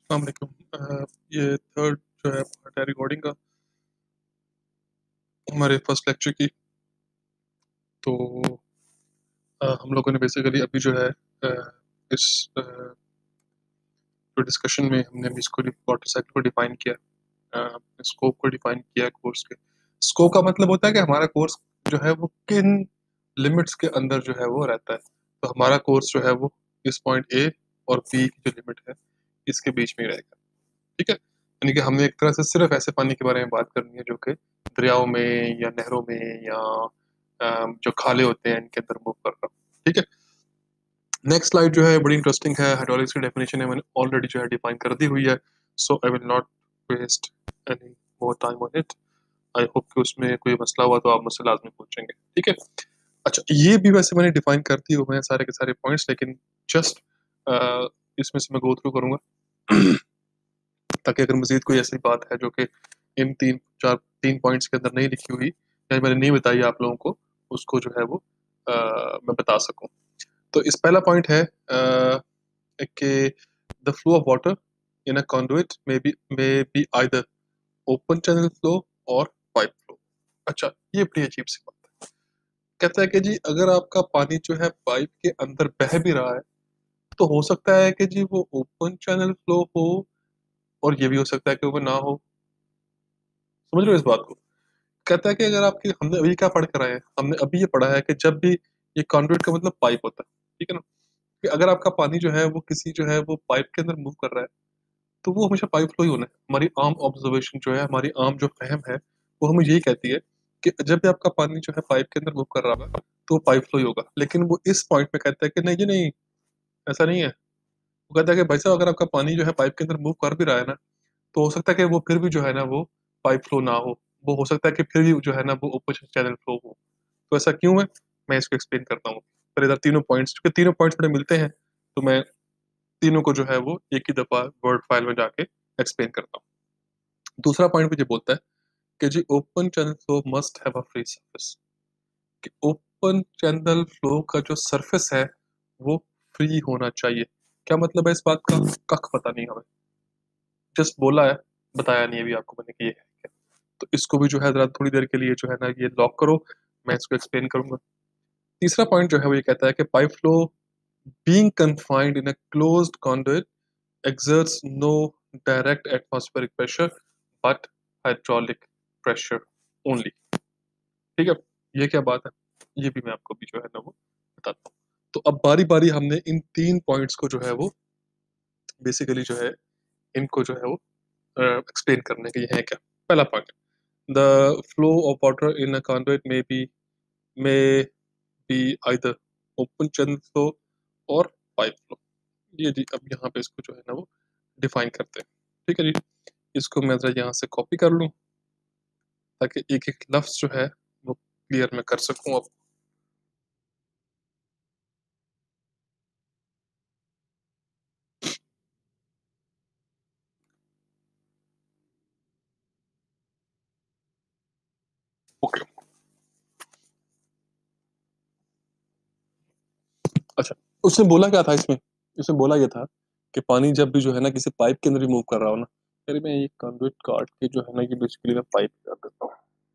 अस्सलाम वालेकुम। ये थर्ड जो है पार्ट है रिकॉर्डिंग का हमारे फर्स्ट लेक्चर की। तो हम लोगों ने बेसिकली अभी जो है इस जो डिस्कशन में हमने अभी इसको वाटर साइकिल को डिफाइन किया, स्कोप को डिफाइन किया कोर्स के। स्कोप का मतलब होता है कि हमारा कोर्स जो है वो किन लिमिट्स के अंदर जो है वो रहता है। तो हमारा कोर्स जो है वो इस पॉइंट ए और बी की जो लिमिट है इसके बीच में ही रहेगा। ठीक है, यानी कि हमने एक तरह से सिर्फ ऐसे पानी के बारे में बात करनी है जो कि दरियाओं में या नहरों में या जो खाले होते हैं इनके अंदर मूव कर रहा हूं। ठीक है, नेक्स्ट स्लाइड जो है बड़ी इंटरेस्टिंग है। हाइड्रोलिक्स की डेफिनेशन है मैंने ऑलरेडी जो है डिफाइन कर दी हुई है, so I will not waste any more time on it. I hope कि उसमें कोई मसला हुआ तो आप मुझसे लाजमी पूछेंगे। ठीक है, अच्छा ये भी वैसे मैंने डिफाइन कर दी हुए हैं सारे के सारे पॉइंट्स, लेकिन जस्ट इसमें से मैं गो थ्रू करूंगा ताकि अगर मजीद कोई ऐसी बात है जो कि इन तीन पॉइंट्स के अंदर नहीं लिखी हुई या मैंने नहीं बताई आप लोगों को, उसको जो है वो मैं बता सकूं। तो इस पहला पॉइंट है कि the flow of water in a conduit may be either open channel flow और पाइप फ्लो। अच्छा, ये बड़ी अजीब सी बात है। कहता है कि जी अगर आपका पानी जो है पाइप के अंदर बह भी रहा है तो हो सकता है कि जी वो ओपन चैनल फ्लो हो और ये भी हो सकता है कि वो ना हो। समझ रहे हो इस बात को? कहता है कि अगर आपकी हमने अभी क्या पढ़ कर आए हैं, हमने अभी ये पढ़ा है कि जब भी ये कॉन्ड्यूट का मतलब पाइप होता है, ठीक है ना, कि अगर आपका पानी जो है वो किसी जो है वो पाइप के अंदर मूव कर रहा है तो वो हमेशा पाइप फ्लो ही होना है। हमारी आम ऑब्जर्वेशन जो है, हमारी आम जो फहम है वो हमें यही कहती है कि जब भी आपका पानी जो है पाइप के अंदर मूव कर रहा होगा तो वो पाइप फ्लो ही होगा। लेकिन वो इस पॉइंट पे कहता है कि नहीं जी नहीं, ऐसा नहीं है। वो कहता है कि भाई साहब अगर आपका पानी जो है पाइप के अंदर मूव कर भी रहा है ना तो हो सकता है कि वो फिर भी जो है ना वो पाइप फ्लो ना हो। वो हो सकता है कि फिर भी जो है ना वो ओपन चैनल फ्लो हो। तो ऐसा क्यों है, मैं इसको एक्सप्लेन करता हूँ। पर इधर तीनों पॉइंट्स, क्योंकि तीनों पॉइंट्स बड़े मिलते हैं, तो मैं तीनों को जो है वो एक ही दफा वर्ड फाइल में जाके एक्सप्लेन करता हूँ। दूसरा पॉइंट मुझे बोलता है कि जी open channel flow must have a free surface. कि ओपन चैनल फ्लो का जो सरफेस है वो फ्री होना चाहिए। क्या मतलब है इस बात का? कख पता नहीं हमें, जस्ट बोला है, बताया नहीं अभी आपको मैंने कि ये है क्या। तो इसको भी जो है जरा थोड़ी देर के लिए जो है ना ये लॉक करो, मैं इसको एक्सप्लेन करूंगा। तीसरा पॉइंट जो है वो ये कहता है कि pipe flow being confined in a closed conduit exerts no direct atmospheric pressure but hydraulic pressure only। ठीक है, ये क्या बात है, ये भी मैं आपको भी जो है ना वो बताता हूँ। तो अब बारी बारी हमने इन तीन पॉइंट्स को जो है वो बेसिकली जो है इनको जो है वो एक्सप्लेन करने के ये है क्या। पहला point, the flow of water in a conduit may be either open channel flow और पाइप फ्लो। ये जी अब यहाँ पे इसको जो है ना वो डिफाइन करते हैं। ठीक है जी, इसको मैं जरा यहाँ से कॉपी कर लूँ ताकि एक एक लफ्ज जो है वो क्लियर मैं कर सकूँ अब। ओके, अच्छा, उसने बोला क्या था इसमें? उसने बोला ये था कि पानी जब भी जो है ना किसी पाइप के अंदर ही मूव कर रहा हो ना, यार मैं ये कंडक्ट काट के जो है ना ये बेसिकली मैं पाइप कर देता हूँ,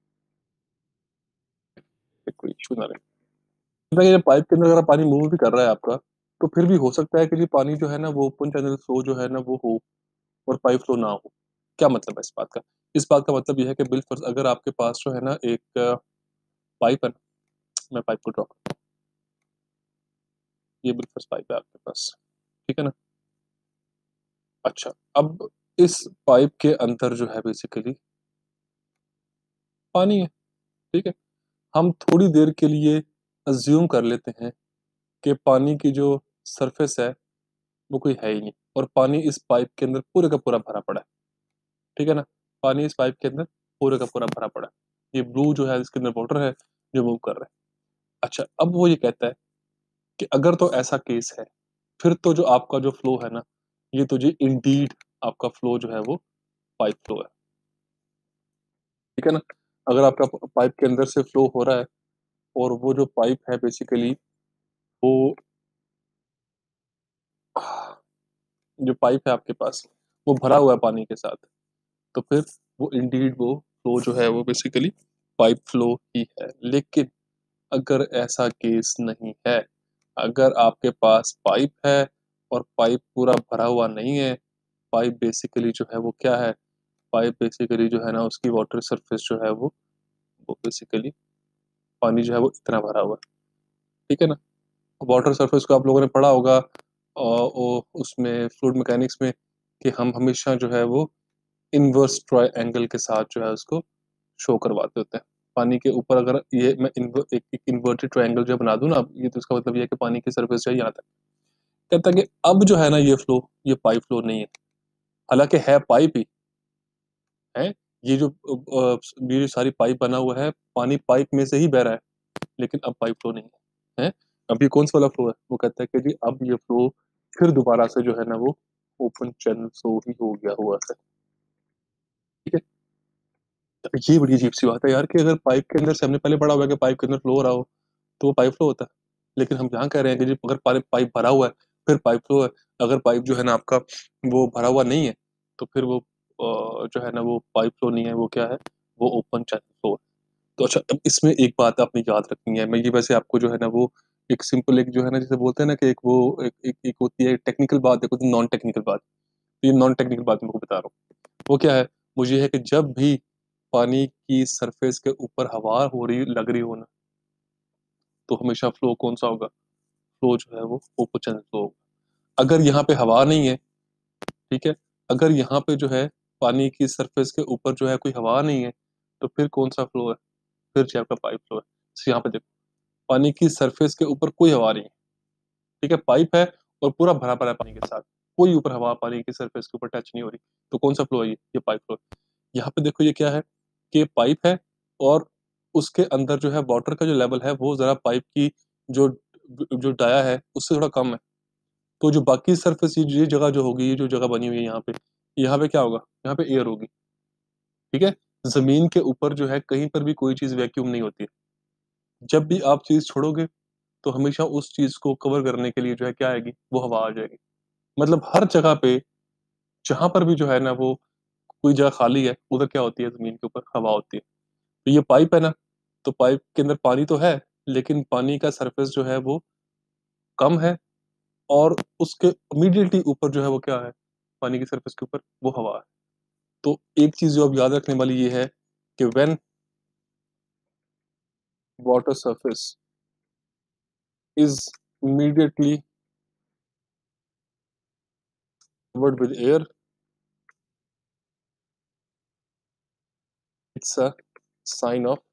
कोई इशू ना रहे। मतलब ये पाइप के अंदर अगर पानी मूव भी कर रहा है आपका तो फिर भी हो सकता है कि ये पानी जो है ना वो ओपन चैनल फ्लो जो है ना वो हो और पाइप फ्लो ना हो। क्या मतलब है इस बात का? इस बात का मतलब यह है कि बिलफर्ज अगर आपके पास जो है ना एक पाइप है ना, मैं पाइप को ड्रॉ करता हूँ, ये बिलफर्ज पाइप है आपके पास, ठीक है ना। अच्छा, अब इस पाइप के अंदर जो है बेसिकली पानी है, ठीक है। हम थोड़ी देर के लिए अज्यूम कर लेते हैं कि पानी की जो सरफेस है वो कोई है ही नहीं और पानी इस पाइप के अंदर पूरे का पूरा भरा पड़ा है, ठीक है ना। पानी इस पाइप के अंदर पूरे का पूरा भरा पड़ा है। ये ब्लू जो है इसके अंदर वाटर है जो मूव कर रहा है। अच्छा, अब वो ये कहता है कि अगर तो ऐसा केस है फिर तो जो आपका जो फ्लो है ना ये तो जी इंडीड आपका फ्लो जो है वो पाइप फ्लो है, ठीक है ना। अगर आपका पाइप के अंदर से फ्लो हो रहा है और वो जो पाइप है बेसिकली वो जो पाइप है आपके पास वो भरा हुआ है पानी के साथ, तो फिर वो इंडीड वो फ्लो जो है वो बेसिकली पाइप फ्लो ही है। लेकिन अगर ऐसा केस नहीं है, अगर आपके पास पाइप है और पाइप पूरा भरा हुआ नहीं है, पाइप बेसिकली जो है वो क्या है, पाइप बेसिकली जो है ना उसकी वाटर सरफेस जो है वो बेसिकली पानी जो है वो इतना भरा हुआ है, ठीक है ना। वाटर सरफेस को आप लोगों ने पढ़ा होगा और उसमें फ्लूइड मैकेनिक्स में, कि हम हमेशा जो है वो इनवर्स ट्रायंगल के साथ जो है उसको शो करवाते होते हैं। पानी के ऊपर अगर ये मैं एक इन्वर्टेड ट्रायंगल जो बना दूं ना, ये तो इसका मतलब ये है कि पानी की सरफेस जो है यहाँ तक, कहता है कि अब जो है ना ये फ्लो, ये पाइप फ्लो नहीं है, हालांकि है पाइप ही है। ये जो ये जो सारी पाइप बना हुआ है, पानी पाइप में से ही बह रहा है, लेकिन अब पाइप फ्लो नहीं है, है। अब ये कौन सा वाला फ्लो है, वो कहता है कि जी अब ये फ्लो फिर दोबारा से जो है ना वो ओपन चैनल फ्लो ही हो गया हुआ है, ठीक है। ये बड़ी अजीब सी बात है यार, कि अगर पाइप के अंदर से, हमने पहले पढ़ा हुआ है कि पाइप के अंदर फ्लो हो रहा हो तो वो पाइप फ्लो होता है, लेकिन हम यहाँ कह रहे हैं कि जी अगर पाइप भरा हुआ है फिर पाइप फ्लो है। अगर पाइप जो है ना आपका वो भरा हुआ नहीं है, तो फिर वो जो है ना वो पाइप फ्लो नहीं है, वो क्या है, वो ओपन चैनल फ्लो है। तो अच्छा, अब इसमें एक बात आपने याद रखनी है, मैं ये वैसे आपको जो है ना वो एक सिंपल, एक जो है ना जैसे बोलते हैं ना कि एक वो एक होती है टेक्निकल बात, एक होती है नॉन टेक्निकल बात। तो ये नॉन टेक्निकल बात मैं आपको बता रहा हूँ, वो क्या है, मुझे है कि जब भी पानी की सरफेस के ऊपर हवा हो रही लग रही हो ना, तो हमेशा फ्लो कौन सा होगा, फ्लो जो है वो ओपन चैनल फ्लो होगा। अगर यहाँ पे हवा नहीं है, ठीक है, अगर यहाँ पे जो है पानी की सरफेस के ऊपर जो है कोई हवा नहीं है, तो फिर कौन सा फ्लो है, फिर जो आपका पाइप फ्लो है। तो यहाँ पे देखो, पानी की सरफेस के ऊपर कोई हवा नहीं है, ठीक है, पाइप है और पूरा भरा पड़ा है पानी के साथ, कोई ऊपर हवा पानी की सरफेस के ऊपर टच नहीं हो रही, तो कौन सा फ्लो है, ये पाइप फ्लो है। यहाँ पे देखो ये क्या है, कि पाइप है और उसके अंदर जो है वाटर का जो लेवल है वो जरा पाइप की जो जो डाया है उससे थोड़ा कम है, तो जो बाकी सरफेस ये जगह जो होगी, ये जो जगह बनी हुई है यहाँ पे क्या होगा, यहाँ पे एयर होगी, ठीक है। जमीन के ऊपर जो है कहीं पर भी कोई चीज वैक्यूम नहीं होती है, जब भी आप चीज छोड़ोगे तो हमेशा उस चीज को कवर करने के लिए जो है क्या आएगी, वो हवा आ जाएगी। मतलब हर जगह पे जहां पर भी जो है ना वो कोई जगह खाली है, उधर क्या होती है, जमीन के ऊपर हवा होती है। तो ये पाइप है ना, तो पाइप के अंदर पानी तो है, लेकिन पानी का सरफेस जो है वो कम है, और उसके इमीडिएटली ऊपर जो है वो क्या है, पानी की सरफेस के ऊपर वो हवा है। तो एक चीज जो आप याद रखने वाली ये है कि when water surface is immediately covered with air, it's a sign of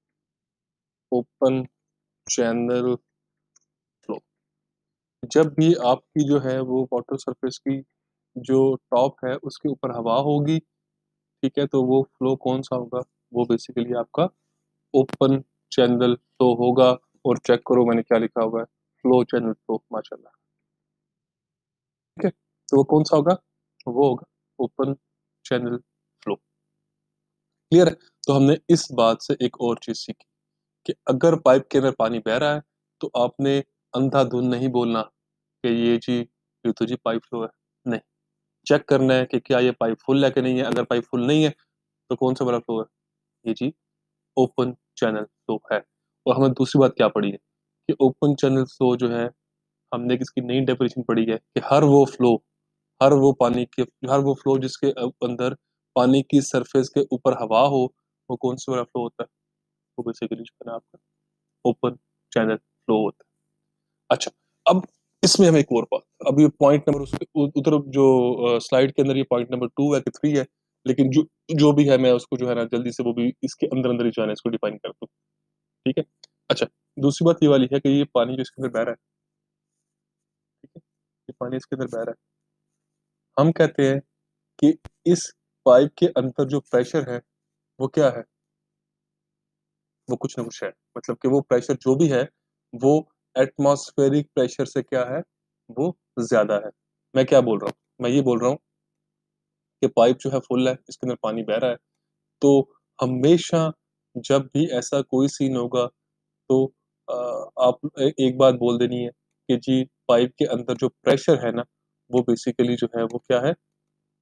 open channel flow। जब भी आपकी जो है वो वाटर सरफेस की जो टॉप है उसके ऊपर हवा होगी, ठीक है, तो वो फ्लो कौन सा होगा, वो बेसिकली आपका ओपन चैनल फ्लो होगा। और चेक करो मैंने क्या लिखा हुआ है, फ्लो चैनल फ्लो, माशाल्लाह, ठीक है। तो वो कौन सा होगा, वो होगा ओपन चैनल फ्लो। क्लियर है। तो हमने इस बात से एक और चीज सीखी, कि अगर पाइप के अंदर पानी बह रहा है तो आपने अंधाधुन नहीं बोलना कि ये जी, ये तो जी पाइप फ्लो है, नहीं, चेक करना है कि क्या ये पाइप फुल है कि नहीं है। अगर पाइप फुल नहीं है तो कौन सा वाला फ्लो है, ये जी ओपन चैनल फ्लो है। और हमें दूसरी बात क्या पड़ी है, कि ओपन चैनल फ्लो जो है, हमने इसकी नई डेफिनेशन पढ़ी है कि हर वो फ्लो, हर वो पानी के, हर वो फ्लो जिसके अंदर पानी की सरफेस के ऊपर हवा हो, वो कौन सा वाला फ्लो होता है, वो बेसिकली जो है ना आपका ओपन चैनल फ्लो होता है। अच्छा, अब इसमें हम एक और बात, अब ये पॉइंट नंबर उसके उधर जो स्लाइड के अंदर ये पॉइंट नंबर 2 है कि 3 है, लेकिन जो जो भी है मैं उसको जो है ना जल्दी से वो भी इसके अंदर अंदर ही जो है ना इसको डिफाइन कर दूं, ठीक है। अच्छा, दूसरी बात ये वाली है कि ये पानी जो इसके अंदर बह रहा है, ठीक है, ये पानी इसके अंदर बह रहा है, हम कहते हैं कि इस पाइप के अंदर जो प्रेशर है वो क्या है, वो कुछ ना कुछ है, मतलब कि वो प्रेशर जो भी है वो एटमॉस्फेरिक प्रेशर से क्या है, वो ज्यादा है। मैं क्या बोल रहा हूँ, मैं ये बोल रहा हूँ कि पाइप जो है फुल है, इसके अंदर पानी बह रहा है, तो हमेशा जब भी ऐसा कोई सीन होगा तो आप एक बात बोल देनी है कि जी पाइप के अंदर जो प्रेशर है ना, वो बेसिकली जो है वो क्या है,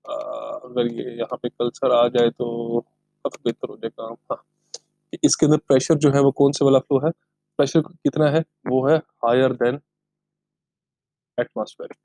अगर ये यहाँ पे कल्सर आ जाए तो काफी बेहतर हो जाएगा। हाँ, कि इसके अंदर प्रेशर जो है वो कौन से वाला फ्लो है, प्रेशर कितना है, वो है हायर देन एटमॉस्फेरिक।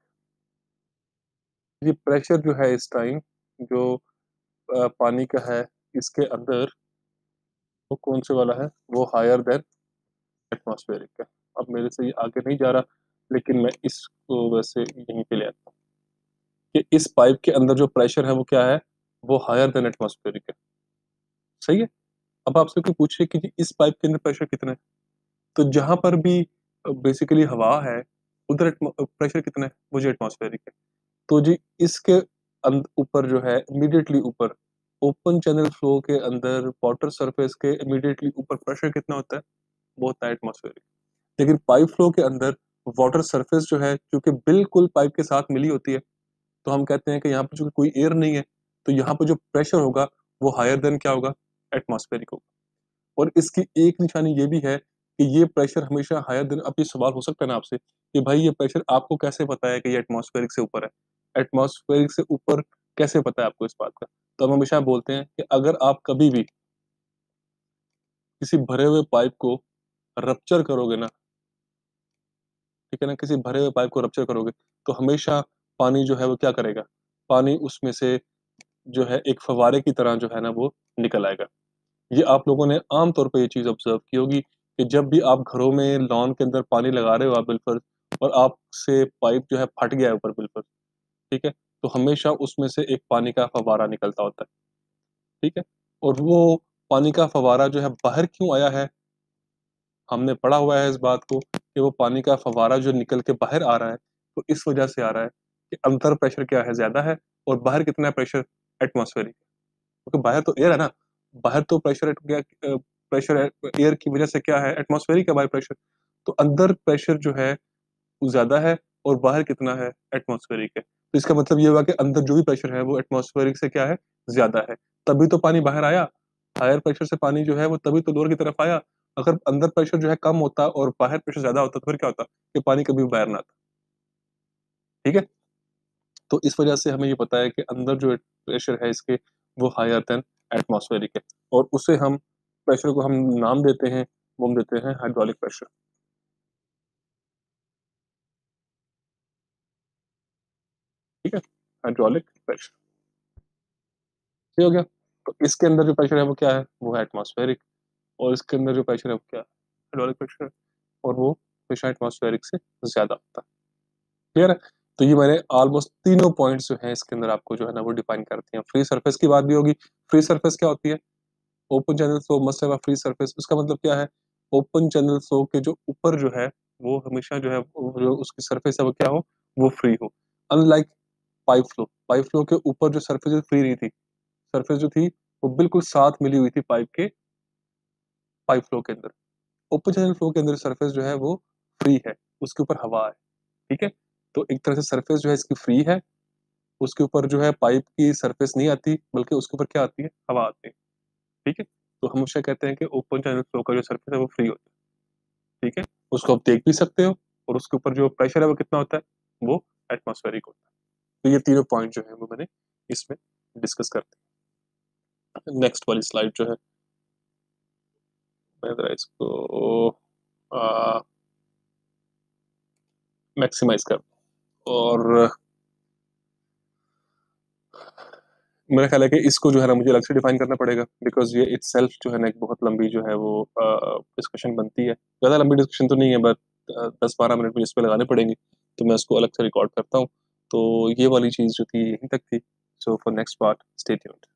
ये प्रेशर जो है इस टाइम जो पानी का है इसके अंदर, वो कौन से वाला है, वो हायर देन एटमॉस्फेरिक है। अब मेरे से ये आगे नहीं जा रहा, लेकिन मैं इसको वैसे यहीं पे ले आता हूँ कि इस पाइप के अंदर जो प्रेशर है वो क्या है, वो हायर देन एटमॉस्फेरिक है। सही है। अब आपसे कोई पूछे कि जी इस पाइप के अंदर प्रेशर कितना है, तो जहां पर भी बेसिकली हवा है उधर प्रेशर कितना है, वो जो एटमॉस्फेरिक है। तो जी इसके ऊपर जो है इमीडिएटली ऊपर ओपन चैनल फ्लो के अंदर वाटर सरफेस के इमीडिएटली ऊपर प्रेशर कितना होता है, वो होता है एटमॉस्फेरिक। लेकिन पाइप फ्लो के अंदर वाटर सरफेस जो है क्योंकि बिल्कुल पाइप के साथ मिली होती है, तो हम कहते हैं कि यहाँ पर जो कोई एयर नहीं है, तो यहाँ पर जो प्रेशर होगा वो हायर देन क्या होगा, एटमॉस्फेरिक होगा। और इसकी एक निशानी ये भी है कि ये प्रेशर हमेशा हायर देन, अब ये सवाल हो सकता है ना आपसे कि भाई ये प्रेशर आपको कैसे पता है कि ये एटमॉस्फेरिक से ऊपर है, एटमॉस्फेरिक से ऊपर कैसे पता है आपको इस बात का। तो हम हमेशा बोलते हैं कि अगर आप कभी भी किसी भरे हुए पाइप को रप्चर करोगे ना, ठीक है ना, किसी भरे हुए पाइप को रप्चर करोगे तो हमेशा पानी जो है वो क्या करेगा, पानी उसमें से जो है एक फव्वारे की तरह जो है ना वो निकल आएगा। ये आप लोगों ने आम तौर पे ये चीज ऑब्जर्व की होगी कि जब भी आप घरों में लॉन के अंदर पानी लगा रहे हो आप बिल्कुल, और आपसे पाइप जो है फट गया है ऊपर बिल्कुल, ठीक है, तो हमेशा उसमें से एक पानी का फव्वारा निकलता होता है। ठीक है। और वो पानी का फव्वारा जो है बाहर क्यों आया है, हमने पढ़ा हुआ है इस बात को कि वो पानी का फव्वारा जो निकल के बाहर आ रहा है, तो इस वजह से आ रहा है कि अंतर प्रेशर क्या है, ज्यादा है, और बाहर कितना है प्रेशर, एटमॉस्फेरिक। क्योंकि बाहर तो एयर है ना, बाहर तो प्रेशर क्या, प्रेशर एयर की वजह से क्या है, एटमॉस्फेरिक है बाहर प्रेशर। तो अंदर प्रेशर जो है वो ज्यादा है और बाहर कितना है, एटमॉस्फेरिक है। तो इसका मतलब ये हुआ कि अंदर जो भी प्रेशर है वो एटमॉस्फेरिक से क्या है, ज्यादा है। तभी तो पानी बाहर आया, हायर प्रेशर से पानी जो है वो तभी तो लोअर की तरफ आया। अगर अंदर प्रेशर जो है कम होता और बाहर प्रेशर ज्यादा होता तो फिर क्या होता कि पानी कभी भी बाहर ना आता। ठीक है। तो इस वजह से हमें ये पता है कि अंदर जो प्रेशर है इसके वो हायर देन एटमॉस्फेरिक है, और उसे हम प्रेशर को हम नाम देते हैं, वो हम देते हैं हाइड्रोलिक प्रेशर। ठीक है, हाइड्रोलिक प्रेशर। ठीक हो गया। तो इसके अंदर जो प्रेशर है वो क्या है, वो है एटमॉस्फेरिक, और इसके अंदर जो प्रेशर है वो क्या है, हाइड्रोलिक प्रेशर, और वो हमेशा एटमॉस्फेरिक से ज्यादा होता है। क्लियर है। तो ये मैंने ऑलमोस्ट तीनों पॉइंट्स जो है इसके अंदर आपको जो है ना वो डिफाइन करती हैं। फ्री सरफेस की बात भी होगी। फ्री सरफेस क्या होती है, open channel flow must have a free surface. उसका मतलब क्या है, ओपन चैनल फ्लो के जो ऊपर जो है वो हमेशा जो है जो उसकी सरफेस है वो क्या हो, वो फ्री हो। Unlike pipe flow, pipe flow के ऊपर जो सरफेस फ्री रही थी, सरफेस जो थी वो बिल्कुल साथ मिली हुई थी पाइप के, पाइप फ्लो के अंदर। ओपन चैनल फ्लो के अंदर सरफेस जो है वो फ्री है, उसके ऊपर हवा है। ठीक है। तो एक तरह से सरफेस जो है इसकी फ्री है, उसके ऊपर जो है पाइप की सरफेस नहीं आती, बल्कि उसके ऊपर क्या आती है, हवा आती है। ठीक है। तो हम हमेशा कहते हैं कि ओपन चैनल फ्लो का जो सरफेस है वो फ्री होता है। ठीक है। उसको आप देख भी सकते हो, और उसके ऊपर जो प्रेशर है वो कितना होता है, वो एटमॉस्फेरिक होता है। तो ये तीनों पॉइंट जो है वो मैंने इसमें डिस्कस करते हैं। नेक्स्ट वाली स्लाइड जो है, मैं जरा इसको मैक्सिमाइज कर, और मेरा ख्याल है कि इसको जो है ना मुझे अलग से डिफाइन करना पड़ेगा, बिकॉज ये इटसेल्फ जो है ना एक बहुत लंबी जो है वो डिस्कशन बनती है। ज़्यादा लंबी डिस्कशन तो नहीं है, बट 10-12 मिनट मुझे इस पर लगाने पड़ेंगे, तो मैं उसको अलग से रिकॉर्ड करता हूँ। तो ये वाली चीज़ जो थी यहीं तक थी। So for next part stay tuned.